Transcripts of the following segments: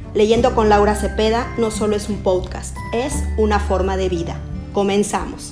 Leyendo con Laura Cepeda no solo es un podcast, es una forma de vida. Comenzamos.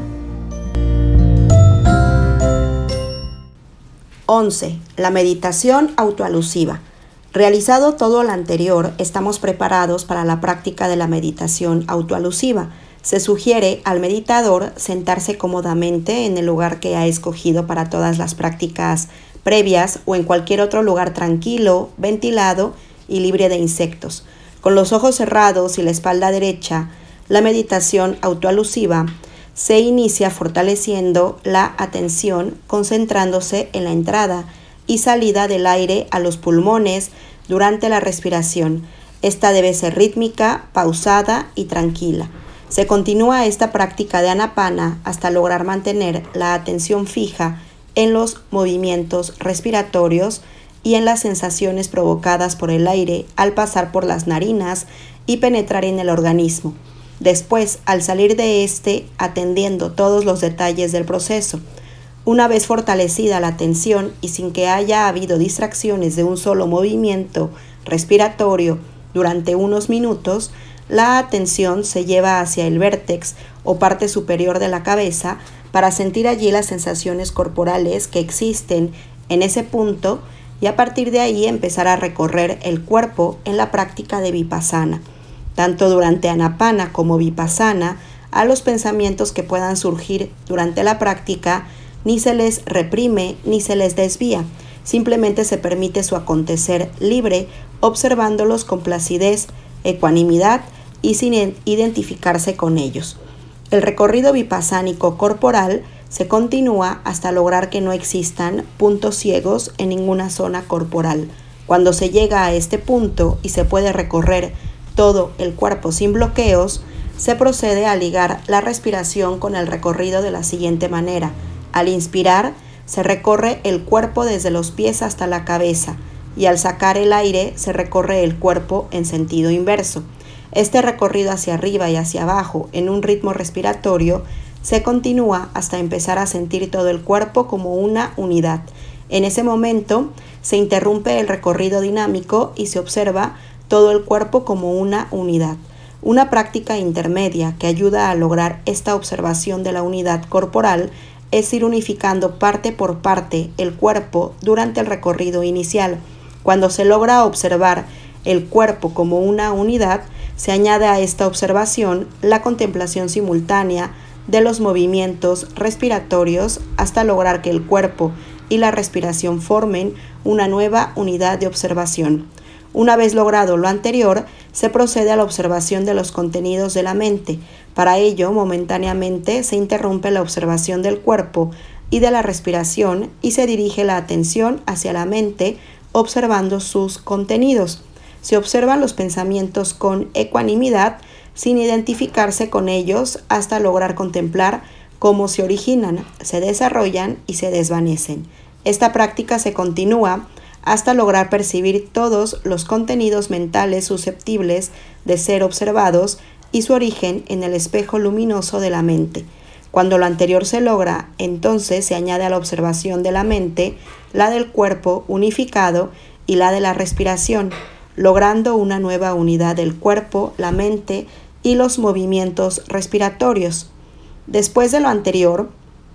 11. La meditación autoalusiva. Realizado todo lo anterior, estamos preparados para la práctica de la meditación autoalusiva. Se sugiere al meditador sentarse cómodamente en el lugar que ha escogido para todas las prácticas previas o en cualquier otro lugar tranquilo, ventilado y libre de insectos. Con los ojos cerrados y la espalda derecha, la meditación autoalusiva se inicia fortaleciendo la atención, concentrándose en la entrada y salida del aire a los pulmones durante la respiración. Esta debe ser rítmica, pausada y tranquila. Se continúa esta práctica de Anapana hasta lograr mantener la atención fija en los movimientos respiratorios y en las sensaciones provocadas por el aire al pasar por las narinas y penetrar en el organismo. Después, al salir de atendiendo todos los detalles del proceso. Una vez fortalecida la atención y sin que haya habido distracciones de un solo movimiento respiratorio durante unos minutos, la atención se lleva hacia el vértex o parte superior de la cabeza para sentir allí las sensaciones corporales que existen en ese punto y a partir de ahí empezar a recorrer el cuerpo en la práctica de Vipassana. Tanto durante Anapana como Vipassana, a los pensamientos que puedan surgir durante la práctica ni se les reprime ni se les desvía, simplemente se permite su acontecer libre, observándolos con placidez, ecuanimidad y sin identificarse con ellos. El recorrido vipassánico corporal se continúa hasta lograr que no existan puntos ciegos en ninguna zona corporal. Cuando se llega a este punto y se puede recorrer todo el cuerpo sin bloqueos, se procede a ligar la respiración con el recorrido de la siguiente manera. Al inspirar, se recorre el cuerpo desde los pies hasta la cabeza y al sacar el aire se recorre el cuerpo en sentido inverso. Este recorrido hacia arriba y hacia abajo en un ritmo respiratorio se continúa hasta empezar a sentir todo el cuerpo como una unidad. En ese momento se interrumpe el recorrido dinámico y se observa todo el cuerpo como una unidad. Una práctica intermedia que ayuda a lograr esta observación de la unidad corporal es ir unificando parte por parte el cuerpo durante el recorrido inicial. Cuando se logra observar el cuerpo como una unidad, se añade a esta observación la contemplación simultánea de los movimientos respiratorios hasta lograr que el cuerpo y la respiración formen una nueva unidad de observación. Una vez logrado lo anterior, se procede a la observación de los contenidos de la mente. Para ello, momentáneamente se interrumpe la observación del cuerpo y de la respiración y se dirige la atención hacia la mente observando sus contenidos. Se observan los pensamientos con ecuanimidad sin identificarse con ellos hasta lograr contemplar cómo se originan, se desarrollan y se desvanecen. Esta práctica se continúa hasta lograr percibir todos los contenidos mentales susceptibles de ser observados y su origen en el espejo luminoso de la mente. Cuando lo anterior se logra, entonces se añade a la observación de la mente la del cuerpo unificado y la de la respiración, logrando una nueva unidad del cuerpo, la mente y los movimientos respiratorios. Después de lo anterior,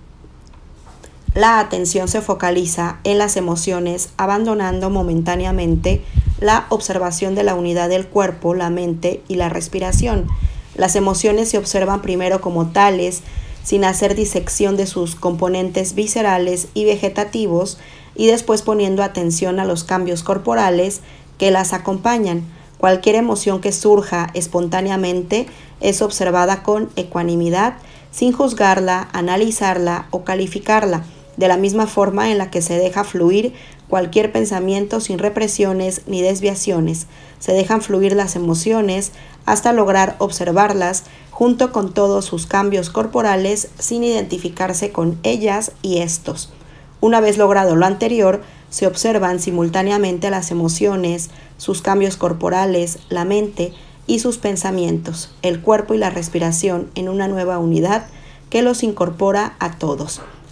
la atención se focaliza en las emociones, abandonando momentáneamente la observación de la unidad del cuerpo, la mente y la respiración. Las emociones se observan primero como tales, sin hacer disección de sus componentes viscerales y vegetativos, y después poniendo atención a los cambios corporales que las acompañan. Cualquier emoción que surja espontáneamente es observada con ecuanimidad, sin juzgarla, analizarla o calificarla, de la misma forma en la que se deja fluir cualquier pensamiento sin represiones ni desviaciones. Se dejan fluir las emociones hasta lograr observarlas junto con todos sus cambios corporales sin identificarse con ellas y estos. Una vez logrado lo anterior, se observan simultáneamente las emociones, sus cambios corporales, la mente y sus pensamientos, el cuerpo y la respiración en una nueva unidad que los incorpora a todos.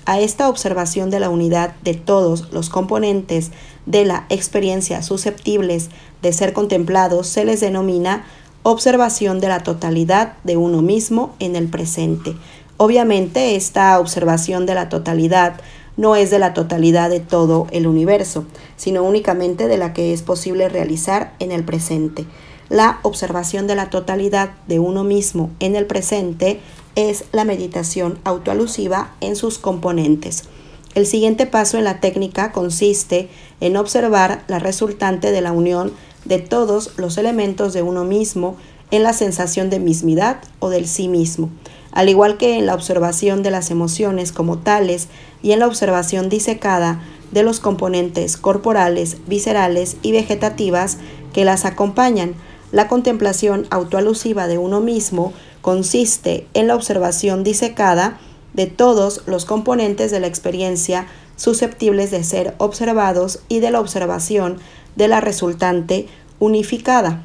A esta observación de la unidad de todos los componentes de la experiencia susceptibles de ser contemplados se les denomina observación de la totalidad de uno mismo en el presente. Obviamente, esta observación de la totalidad no es de la totalidad de todo el universo, sino únicamente de la que es posible realizar en el presente. La observación de la totalidad de uno mismo en el presente es la meditación autoalusiva en sus componentes. El siguiente paso en la técnica consiste en observar la resultante de la unión de todos los elementos de uno mismo en la sensación de mismidad o del sí mismo, al igual que en la observación de las emociones como tales y en la observación disecada de los componentes corporales, viscerales y vegetativas que las acompañan. La contemplación autoalusiva de uno mismo consiste en la observación disecada de todos los componentes de la experiencia susceptibles de ser observados y de la observación de la resultante unificada.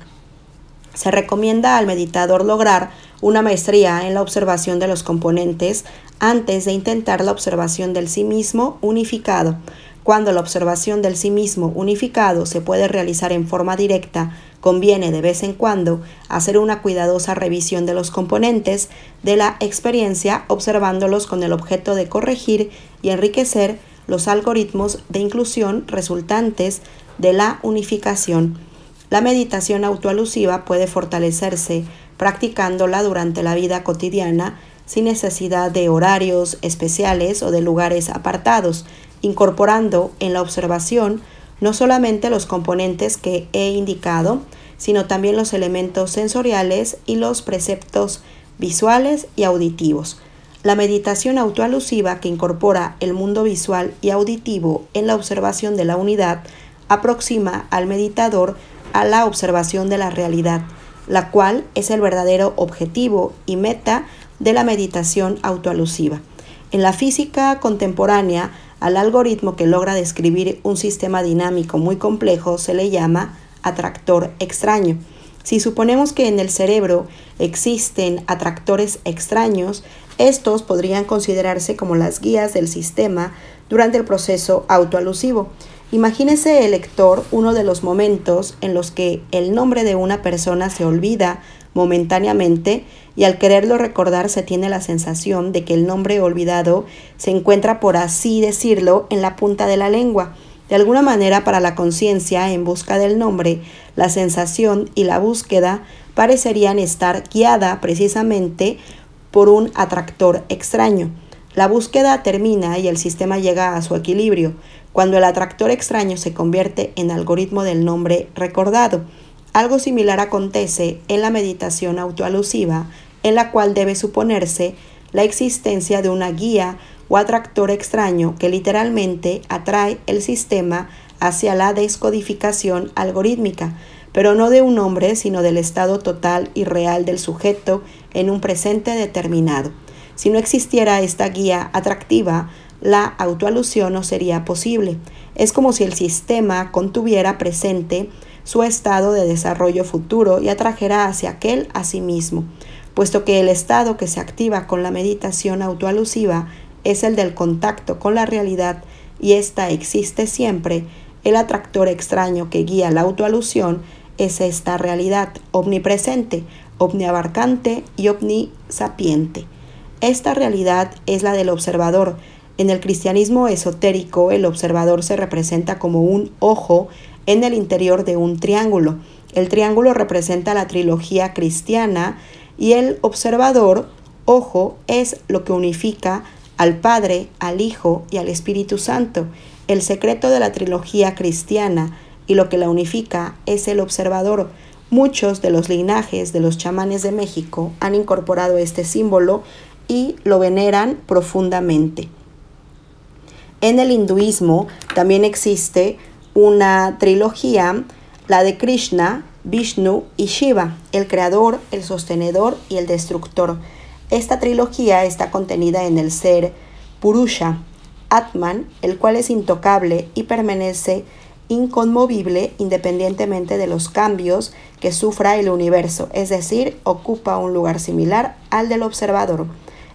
Se recomienda al meditador lograr una maestría en la observación de los componentes antes de intentar la observación del sí mismo unificado. Cuando la observación del sí mismo unificado se puede realizar en forma directa, conviene de vez en cuando hacer una cuidadosa revisión de los componentes de la experiencia, observándolos con el objeto de corregir y enriquecer los algoritmos de inclusión resultantes de la unificación. La meditación autoalusiva puede fortalecerse practicándola durante la vida cotidiana sin necesidad de horarios especiales o de lugares apartados, incorporando en la observación no solamente los componentes que he indicado, sino también los elementos sensoriales y los preceptos visuales y auditivos. La meditación autoalusiva, que incorpora el mundo visual y auditivo en la observación de la unidad, aproxima al meditador a la observación de la realidad, la cual es el verdadero objetivo y meta de la meditación autoalusiva. En la física contemporánea, al algoritmo que logra describir un sistema dinámico muy complejo se le llama atractor extraño. Si suponemos que en el cerebro existen atractores extraños, estos podrían considerarse como las guías del sistema durante el proceso autoalusivo. Imagínese el lector uno de los momentos en los que el nombre de una persona se olvida momentáneamente y al quererlo recordar se tiene la sensación de que el nombre olvidado se encuentra, por así decirlo, en la punta de la lengua. De alguna manera, para la conciencia en busca del nombre, la sensación y la búsqueda parecerían estar guiada precisamente por un atractor extraño. La búsqueda termina y el sistema llega a su equilibrio cuando el atractor extraño se convierte en algoritmo del nombre recordado. Algo similar acontece en la meditación autoalusiva, en la cual debe suponerse la existencia de una guía o atractor extraño que literalmente atrae el sistema hacia la descodificación algorítmica, pero no de un nombre, sino del estado total y real del sujeto en un presente determinado. Si no existiera esta guía atractiva, la autoalusión no sería posible. Es como si el sistema contuviera presente su estado de desarrollo futuro y atrajera hacia aquel a sí mismo. Puesto que el estado que se activa con la meditación autoalusiva es el del contacto con la realidad y ésta existe siempre, el atractor extraño que guía la autoalusión es esta realidad omnipresente, omniabarcante y omnisapiente. Esta realidad es la del observador. En el cristianismo esotérico, el observador se representa como un ojo en el interior de un triángulo. El triángulo representa la trilogía cristiana y el observador, ojo, es lo que unifica al Padre, al Hijo y al Espíritu Santo. El secreto de la trilogía cristiana y lo que la unifica es el observador. Muchos de los linajes de los chamanes de México han incorporado este símbolo y lo veneran profundamente. En el hinduismo también existe una trilogía, la de Krishna, Vishnu y Shiva, el creador, el sostenedor y el destructor. Esta trilogía está contenida en el ser Purusha, Atman, el cual es intocable y permanece inconmovible independientemente de los cambios que sufra el universo, es decir, ocupa un lugar similar al del observador.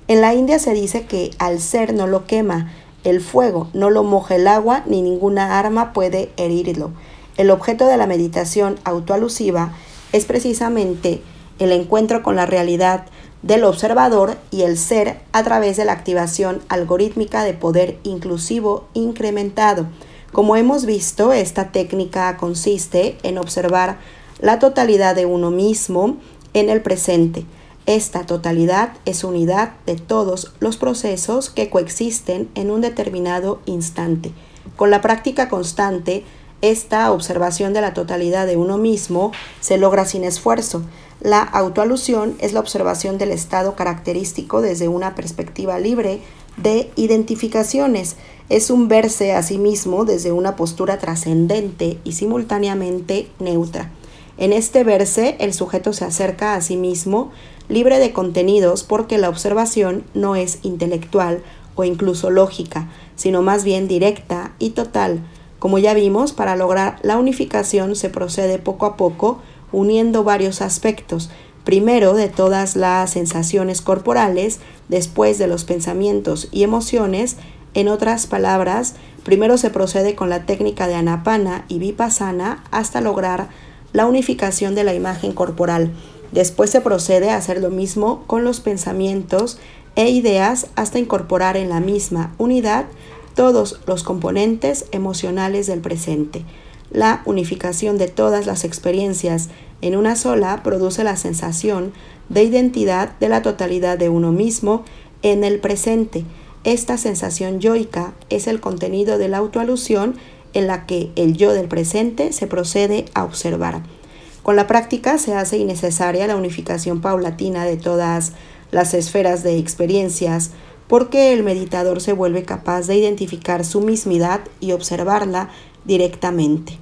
En la India se dice que al ser no lo quema el fuego, no lo moja el agua, ni ninguna arma puede herirlo. El objeto de la meditación autoalusiva es precisamente el encuentro con la realidad del observador y el ser a través de la activación algorítmica de poder inclusivo incrementado. Como hemos visto, esta técnica consiste en observar la totalidad de uno mismo en el presente. Esta totalidad es unidad de todos los procesos que coexisten en un determinado instante. Con la práctica constante, esta observación de la totalidad de uno mismo se logra sin esfuerzo. La autoalusión es la observación del estado característico desde una perspectiva libre de identificaciones. Es un verse a sí mismo desde una postura trascendente y simultáneamente neutra. En este verse, el sujeto se acerca a sí mismo libre de contenidos porque la observación no es intelectual o incluso lógica, sino más bien directa y total. Como ya vimos, para lograr la unificación se procede poco a poco uniendo varios aspectos, primero de todas las sensaciones corporales, después de los pensamientos y emociones. En otras palabras, primero se procede con la técnica de Anapana y Vipassana hasta lograr la unificación de la imagen corporal. Después se procede a hacer lo mismo con los pensamientos e ideas hasta incorporar en la misma unidad todos los componentes emocionales del presente. La unificación de todas las experiencias en una sola produce la sensación de identidad de la totalidad de uno mismo en el presente. Esta sensación yoica es el contenido de la autoalusión en la que el yo del presente se procede a observar. Con la práctica se hace innecesaria la unificación paulatina de todas las esferas de experiencias, porque el meditador se vuelve capaz de identificar su mismidad y observarla directamente.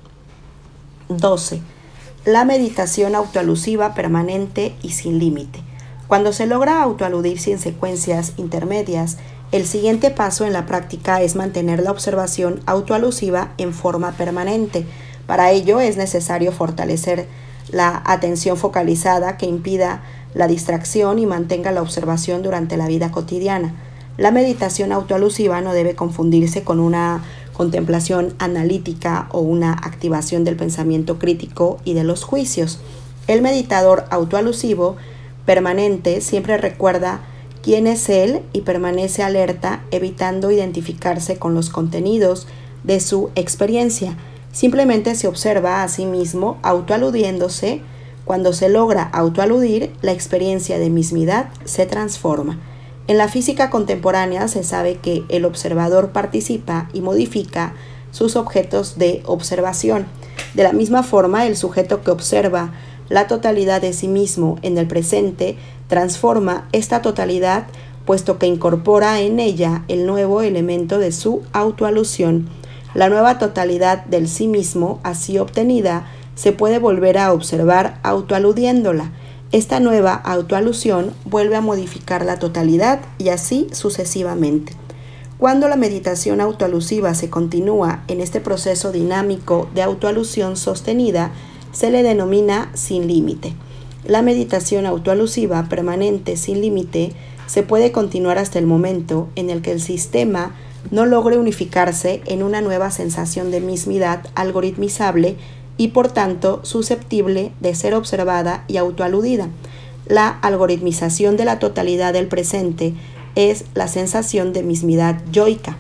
12. La meditación autoalusiva permanente y sin límite. Cuando se logra autoaludirse en secuencias intermedias, el siguiente paso en la práctica es mantener la observación autoalusiva en forma permanente. Para ello es necesario fortalecer la atención focalizada que impida la distracción y mantenga la observación durante la vida cotidiana. La meditación autoalusiva no debe confundirse con una contemplación analítica o una activación del pensamiento crítico y de los juicios. El meditador autoalusivo permanente siempre recuerda quién es él y permanece alerta, evitando identificarse con los contenidos de su experiencia. Simplemente se observa a sí mismo autoaludiéndose. Cuando se logra autoaludir, la experiencia de mismidad se transforma. En la física contemporánea se sabe que el observador participa y modifica sus objetos de observación. De la misma forma, el sujeto que observa la totalidad de sí mismo en el presente transforma esta totalidad, puesto que incorpora en ella el nuevo elemento de su autoalusión. La nueva totalidad del sí mismo, así obtenida, se puede volver a observar autoaludiéndola. Esta nueva autoalusión vuelve a modificar la totalidad y así sucesivamente. Cuando la meditación autoalusiva se continúa en este proceso dinámico de autoalusión sostenida, se le denomina sin límite. La meditación autoalusiva permanente sin límite se puede continuar hasta el momento en el que el sistema no logre unificarse en una nueva sensación de mismidad algoritmizable y por tanto susceptible de ser observada y autoaludida. La algoritmización de la totalidad del presente es la sensación de mismidad yoica.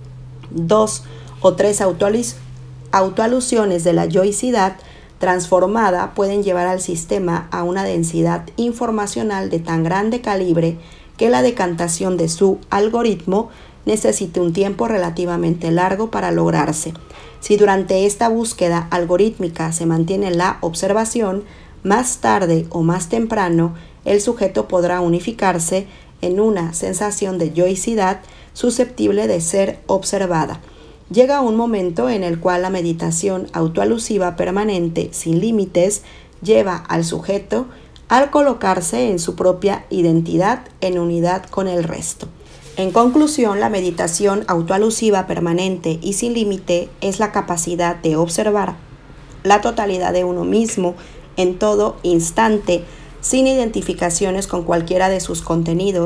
2 o 3 autoalusiones de la yoicidad transformada pueden llevar al sistema a una densidad informacional de tan grande calibre que la decantación de su algoritmo necesite un tiempo relativamente largo para lograrse. Si durante esta búsqueda algorítmica se mantiene la observación, más tarde o más temprano el sujeto podrá unificarse en una sensación de yoicidad susceptible de ser observada. Llega un momento en el cual la meditación autoalusiva permanente sin límites lleva al sujeto al colocarse en su propia identidad en unidad con el resto. En conclusión, la meditación autoalusiva permanente y sin límite es la capacidad de observar la totalidad de uno mismo en todo instante, sin identificaciones con cualquiera de sus contenidos,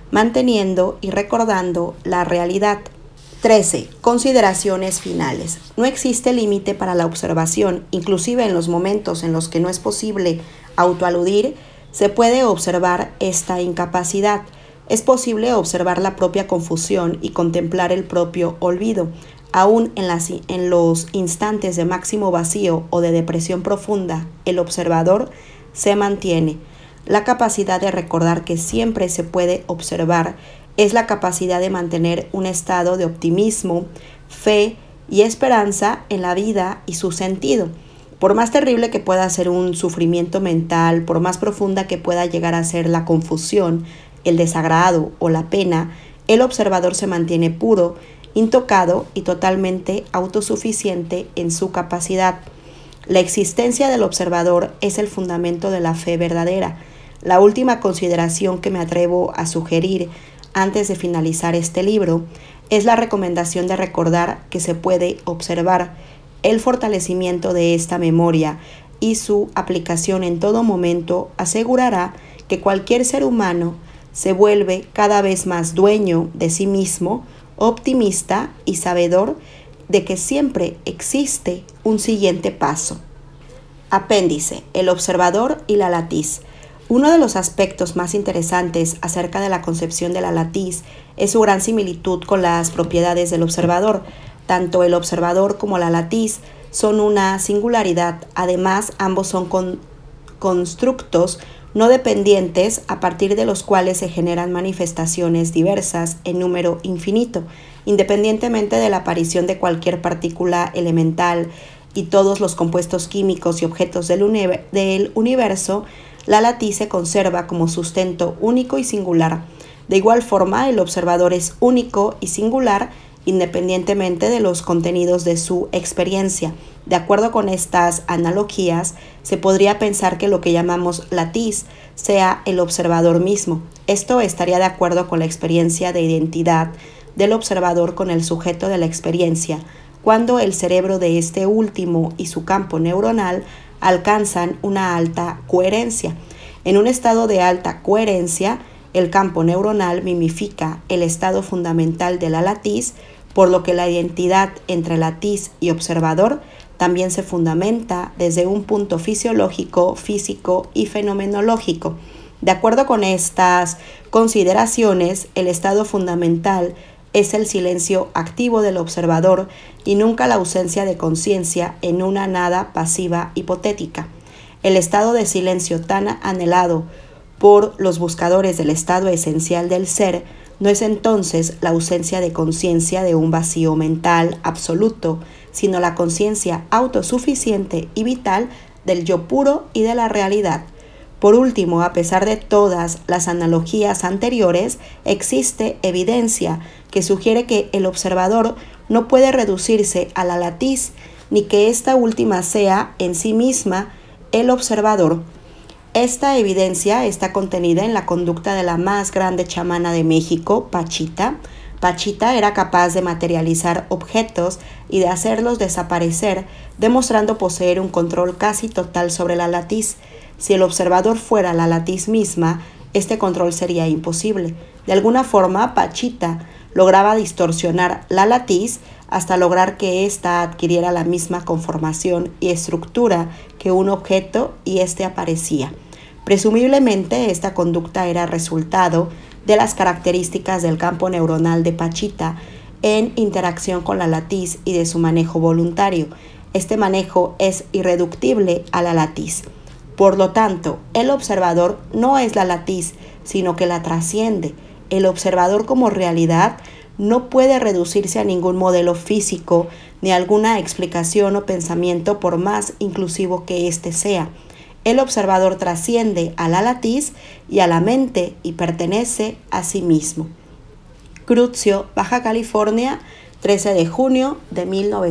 manteniendo y recordando la realidad. 13. Consideraciones finales. No existe límite para la observación, inclusive en los momentos en los que no es posible autoaludir, se puede observar esta incapacidad. Es posible observar la propia confusión y contemplar el propio olvido. Aún en los instantes de máximo vacío o de depresión profunda, el observador se mantiene. La capacidad de recordar que siempre se puede observar es la capacidad de mantener un estado de optimismo, fe y esperanza en la vida y su sentido. Por más terrible que pueda ser un sufrimiento mental, por más profunda que pueda llegar a ser la confusión, el desagrado o la pena, el observador se mantiene puro, intocado y totalmente autosuficiente en su capacidad. La existencia del observador es el fundamento de la fe verdadera. La última consideración que me atrevo a sugerir antes de finalizar este libro es la recomendación de recordar que se puede observar. El fortalecimiento de esta memoria y su aplicación en todo momento asegurará que cualquier ser humano se vuelve cada vez más dueño de sí mismo, optimista y sabedor de que siempre existe un siguiente paso. Apéndice: el observador y la latiz. Uno de los aspectos más interesantes acerca de la concepción de la latiz es su gran similitud con las propiedades del observador. Tanto el observador como la latiz son una singularidad. Además, ambos son constructos no dependientes a partir de los cuales se generan manifestaciones diversas en número infinito, independientemente de la aparición de cualquier partícula elemental y todos los compuestos químicos y objetos del universo. La latiz se conserva como sustento único y singular. De igual forma, el observador es único y singular independientemente de los contenidos de su experiencia. De acuerdo con estas analogías, se podría pensar que lo que llamamos latiz sea el observador mismo. Esto estaría de acuerdo con la experiencia de identidad del observador con el sujeto de la experiencia, cuando el cerebro de este último y su campo neuronal alcanzan una alta coherencia. En un estado de alta coherencia, el campo neuronal mimifica el estado fundamental de la latiz, por lo que la identidad entre latiz y observador también se fundamenta desde un punto fisiológico, físico y fenomenológico. De acuerdo con estas consideraciones, el estado fundamental es el silencio activo del observador y nunca la ausencia de conciencia en una nada pasiva hipotética. El estado de silencio tan anhelado por los buscadores del estado esencial del ser no es entonces la ausencia de conciencia de un vacío mental absoluto, sino la conciencia autosuficiente y vital del yo puro y de la realidad. Por último, a pesar de todas las analogías anteriores, existe evidencia que sugiere que el observador no puede reducirse a la latiz, ni que esta última sea en sí misma el observador. Esta evidencia está contenida en la conducta de la más grande chamana de México, Pachita. Pachita era capaz de materializar objetos y de hacerlos desaparecer, demostrando poseer un control casi total sobre la latiz. Si el observador fuera la latiz misma, este control sería imposible. De alguna forma, Pachita lograba distorsionar la latiz hasta lograr que ésta adquiriera la misma conformación y estructura que un objeto y éste aparecía. Presumiblemente, esta conducta era resultado de las características del campo neuronal de Pachita en interacción con la latiz y de su manejo voluntario. Este manejo es irreductible a la latiz. Por lo tanto, el observador no es la latiz, sino que la trasciende. El observador como realidad no puede reducirse a ningún modelo físico ni a alguna explicación o pensamiento por más inclusivo que éste sea. El observador trasciende a la latiz y a la mente y pertenece a sí mismo. Crucio, Baja California, 13 de junio de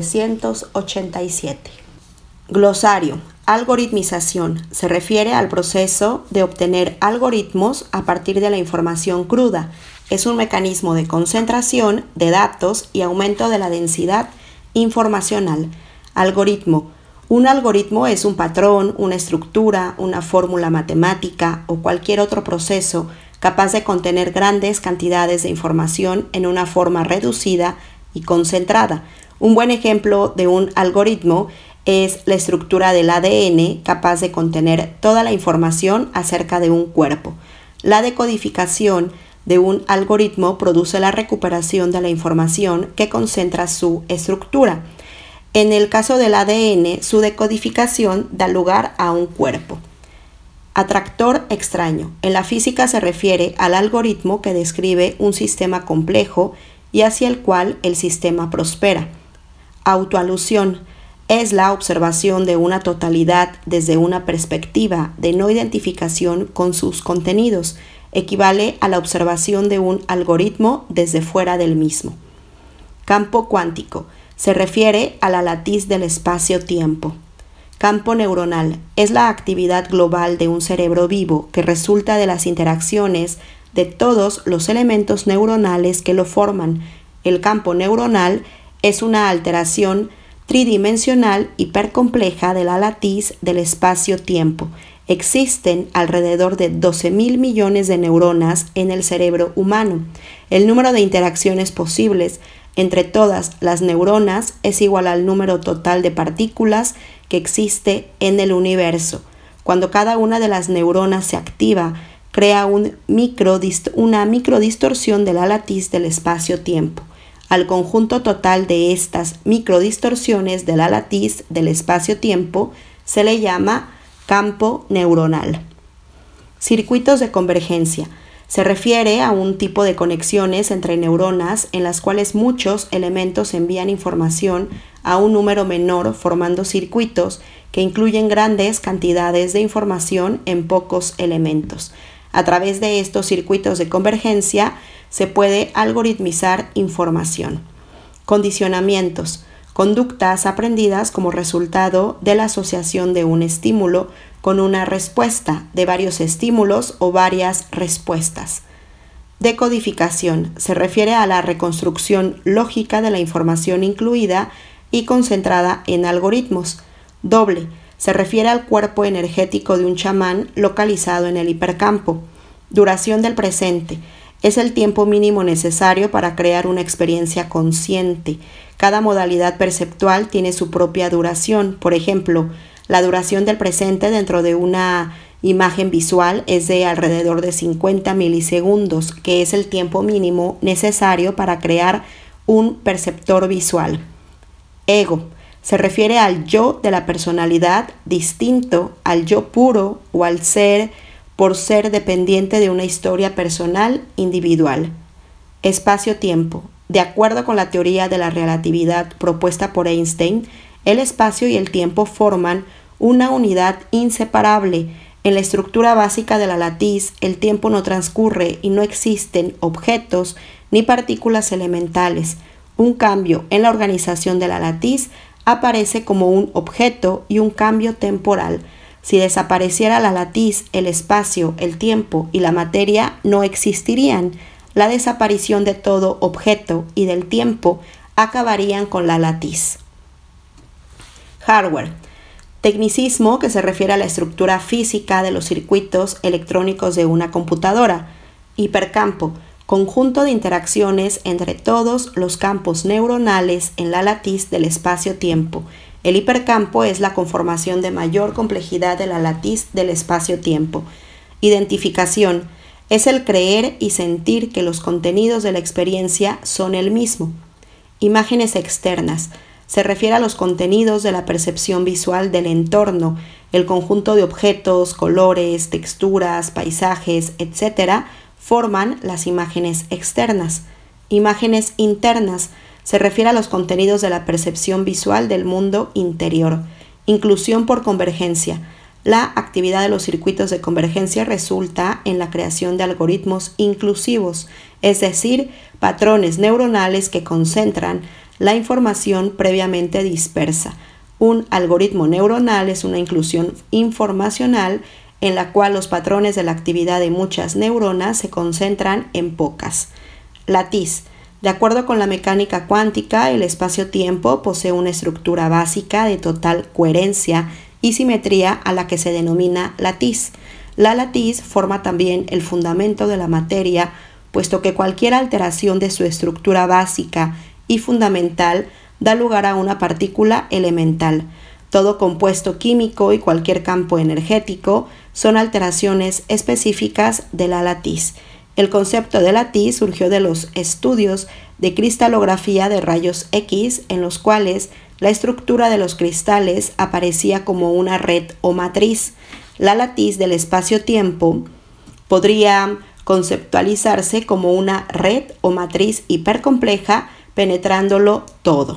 1987. Glosario. Algoritmización. Se refiere al proceso de obtener algoritmos a partir de la información cruda. Es un mecanismo de concentración de datos y aumento de la densidad informacional. Algoritmo. Un algoritmo es un patrón, una estructura, una fórmula matemática o cualquier otro proceso capaz de contener grandes cantidades de información en una forma reducida y concentrada. Un buen ejemplo de un algoritmo es la estructura del ADN, capaz de contener toda la información acerca de un cuerpo. La decodificación de un algoritmo produce la recuperación de la información que concentra su estructura. En el caso del ADN, su decodificación da lugar a un cuerpo. Atractor extraño. En la física se refiere al algoritmo que describe un sistema complejo y hacia el cual el sistema prospera. Autoalusión. Es la observación de una totalidad desde una perspectiva de no identificación con sus contenidos. Equivale a la observación de un algoritmo desde fuera del mismo. Campo cuántico. Se refiere a la latiz del espacio-tiempo. Campo neuronal. Es la actividad global de un cerebro vivo que resulta de las interacciones de todos los elementos neuronales que lo forman. El campo neuronal es una alteración tridimensional hipercompleja de la latiz del espacio-tiempo. Existen alrededor de 12.000 millones de neuronas en el cerebro humano. El número de interacciones posibles entre todas las neuronas es igual al número total de partículas que existe en el universo. Cuando cada una de las neuronas se activa, crea una microdistorsión de la latiz del espacio-tiempo. Al conjunto total de estas microdistorsiones de la latiz del espacio-tiempo se le llama campo neuronal. Circuitos de convergencia. Se refiere a un tipo de conexiones entre neuronas en las cuales muchos elementos envían información a un número menor formando circuitos que incluyen grandes cantidades de información en pocos elementos. A través de estos circuitos de convergencia se puede algoritmizar información. Condicionamientos. Conductas aprendidas como resultado de la asociación de un estímulo con una respuesta, de varios estímulos o varias respuestas. Decodificación. Se refiere a la reconstrucción lógica de la información incluida y concentrada en algoritmos. Doble. Se refiere al cuerpo energético de un chamán localizado en el hipercampo. Duración del presente. Es el tiempo mínimo necesario para crear una experiencia consciente. Cada modalidad perceptual tiene su propia duración. Por ejemplo, la duración del presente dentro de una imagen visual es de alrededor de 50 milisegundos, que es el tiempo mínimo necesario para crear un perceptor visual. Ego. Se refiere al yo de la personalidad distinto al yo puro o al ser por ser dependiente de una historia personal individual. Espacio-tiempo. De acuerdo con la teoría de la relatividad propuesta por Einstein, el espacio y el tiempo forman una unidad inseparable. En la estructura básica de la latiz, el tiempo no transcurre y no existen objetos ni partículas elementales. Un cambio en la organización de la latiz aparece como un objeto y un cambio temporal. Si desapareciera la latiz, el espacio, el tiempo y la materia no existirían. La desaparición de todo objeto y del tiempo acabarían con la latiz. Hardware. Tecnicismo que se refiere a la estructura física de los circuitos electrónicos de una computadora. Hipercampo. Conjunto de interacciones entre todos los campos neuronales en la latiz del espacio-tiempo. El hipercampo es la conformación de mayor complejidad de la latiz del espacio-tiempo. Identificación. Es el creer y sentir que los contenidos de la experiencia son el mismo. Imágenes externas. Se refiere a los contenidos de la percepción visual del entorno, el conjunto de objetos, colores, texturas, paisajes, etc., forman las imágenes externas. Imágenes internas. Se refiere a los contenidos de la percepción visual del mundo interior. Inclusión por convergencia. La actividad de los circuitos de convergencia resulta en la creación de algoritmos inclusivos, es decir, patrones neuronales que concentran la información previamente dispersa. Un algoritmo neuronal es una inclusión informacional en la cual los patrones de la actividad de muchas neuronas se concentran en pocas. Latiz. De acuerdo con la mecánica cuántica, el espacio-tiempo posee una estructura básica de total coherencia y simetría a la que se denomina latiz. La latiz forma también el fundamento de la materia, puesto que cualquier alteración de su estructura básica y fundamental da lugar a una partícula elemental. Todo compuesto químico y cualquier campo energético son alteraciones específicas de la latiz. El concepto de latiz surgió de los estudios de cristalografía de rayos X, en los cuales la estructura de los cristales aparecía como una red o matriz. La latiz del espacio-tiempo podría conceptualizarse como una red o matriz hipercompleja penetrándolo todo.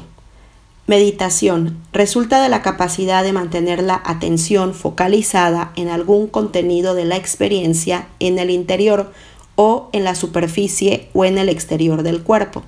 Meditación resulta de la capacidad de mantener la atención focalizada en algún contenido de la experiencia en el interior o en la superficie o en el exterior del cuerpo.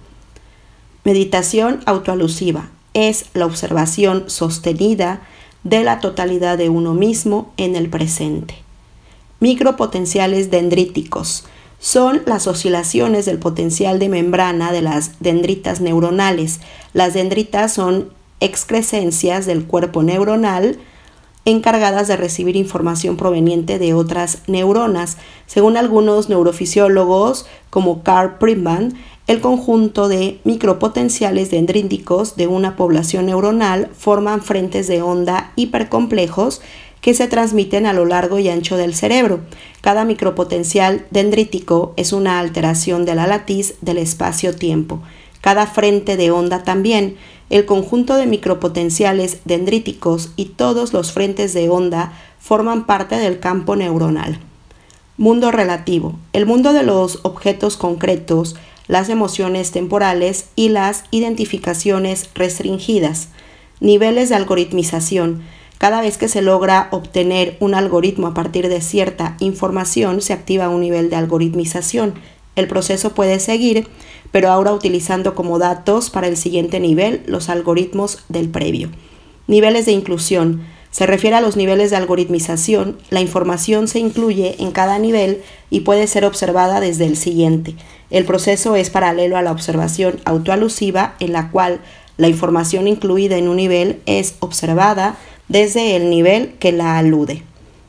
Meditación autoalusiva es la observación sostenida de la totalidad de uno mismo en el presente. Micropotenciales dendríticos son las oscilaciones del potencial de membrana de las dendritas neuronales. Las dendritas son excrescencias del cuerpo neuronal encargadas de recibir información proveniente de otras neuronas. Según algunos neurofisiólogos, como Carl Friedman, el conjunto de micropotenciales dendríticos de una población neuronal forman frentes de onda hipercomplejos que se transmiten a lo largo y ancho del cerebro. Cada micropotencial dendrítico es una alteración de la latiz del espacio-tiempo. Cada frente de onda también. El conjunto de micropotenciales dendríticos y todos los frentes de onda forman parte del campo neuronal. Mundo relativo. El mundo de los objetos concretos, las emociones temporales y las identificaciones restringidas. Niveles de algoritmización. Cada vez que se logra obtener un algoritmo a partir de cierta información, se activa un nivel de algoritmización. El proceso puede seguir, pero ahora utilizando como datos para el siguiente nivel los algoritmos del previo. Niveles de inclusión. Se refiere a los niveles de algoritmización. La información se incluye en cada nivel y puede ser observada desde el siguiente. El proceso es paralelo a la observación autoalusiva, en la cual la información incluida en un nivel es observada desde el nivel que la alude.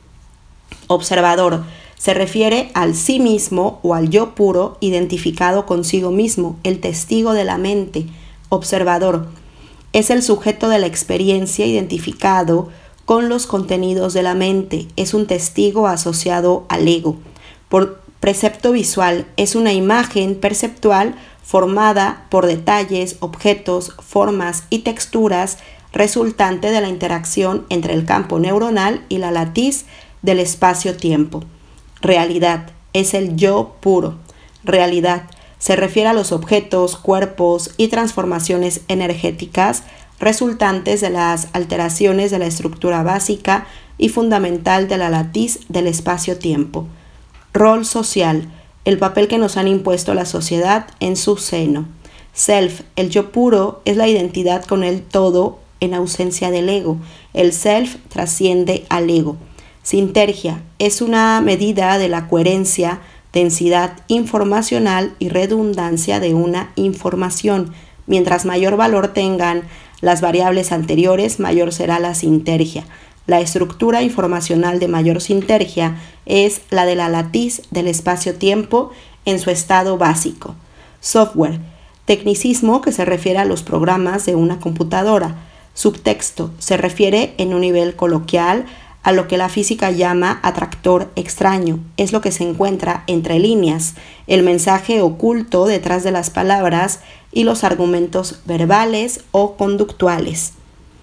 Observador. Se refiere al sí mismo o al yo puro identificado consigo mismo, el testigo de la mente. Observador. Es el sujeto de la experiencia identificado con los contenidos de la mente. Es un testigo asociado al ego. Por precepto visual. Es una imagen perceptual formada por detalles, objetos, formas y texturas resultante de la interacción entre el campo neuronal y la latiz del espacio-tiempo. Realidad es el yo puro. Realidad se refiere a los objetos, cuerpos y transformaciones energéticas resultantes de las alteraciones de la estructura básica y fundamental de la latiz del espacio-tiempo. Rol social, el papel que nos han impuesto la sociedad en su seno. Self, el yo puro, es la identidad con el todo en ausencia del ego. El self trasciende al ego. Sintergia es una medida de la coherencia, densidad informacional y redundancia de una información. Mientras mayor valor tengan las variables anteriores, mayor será la sintergia. La estructura informacional de mayor sintergia es la de la latiz del espacio-tiempo en su estado básico. Software, tecnicismo que se refiere a los programas de una computadora. Subtexto, se refiere en un nivel coloquial a lo que la física llama atractor extraño. Es lo que se encuentra entre líneas, el mensaje oculto detrás de las palabras y los argumentos verbales o conductuales.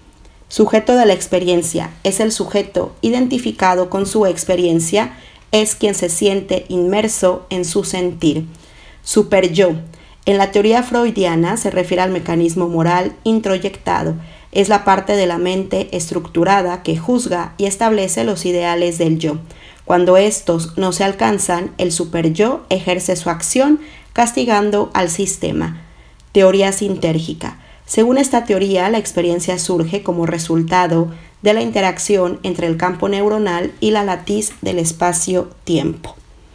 Sujeto de la experiencia es el sujeto identificado con su experiencia, es quien se siente inmerso en su sentir. Superyo. En la teoría freudiana se refiere al mecanismo moral introyectado. Es la parte de la mente estructurada que juzga y establece los ideales del yo. Cuando estos no se alcanzan, el superyo ejerce su acción castigando al sistema. Teoría sintérgica. Según esta teoría, la experiencia surge como resultado de la interacción entre el campo neuronal y la latiz del espacio-tiempo.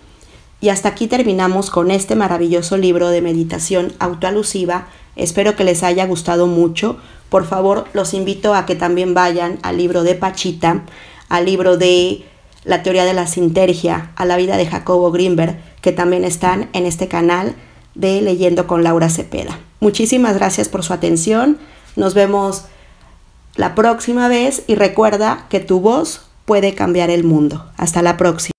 Y hasta aquí terminamos con este maravilloso libro de meditación autoalusiva. Espero que les haya gustado mucho. Por favor, los invito a que también vayan al libro de Pachita, al libro de la teoría de la sintergia, a la vida de Jacobo Grinberg, que también están en este canal de Leyendo con Laura Cepeda. Muchísimas gracias por su atención. Nos vemos la próxima vez y recuerda que tu voz puede cambiar el mundo. Hasta la próxima.